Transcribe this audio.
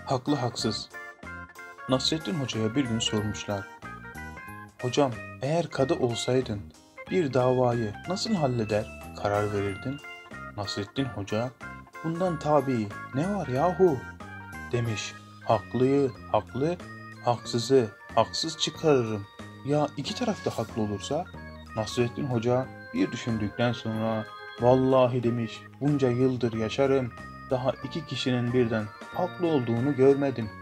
Haklı haksız. Nasrettin Hoca'ya bir gün sormuşlar. Hocam, eğer kadı olsaydın bir davayı nasıl halleder, karar verirdin? Nasrettin Hoca, bundan tabii ne var yahu demiş. Haklıyı haklı, haksızı haksız çıkarırım. Ya iki taraf da haklı olursa? Nasrettin Hoca bir düşündükten sonra vallahi demiş bunca yıldır yaşarım daha iki kişinin birden haklı olduğunu görmedim.